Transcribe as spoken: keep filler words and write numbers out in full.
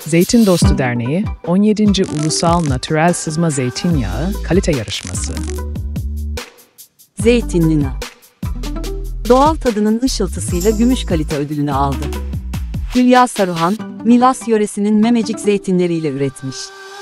Zeytin Dostu Derneği, on yedinci Ulusal Natürel Sızma Zeytinyağı Kalite Yarışması. Zeytinli. Doğal tadının ışıltısıyla gümüş kalite ödülünü aldı. Hülya Saruhan, Milas yöresinin Memecik zeytinleriyle üretmiş.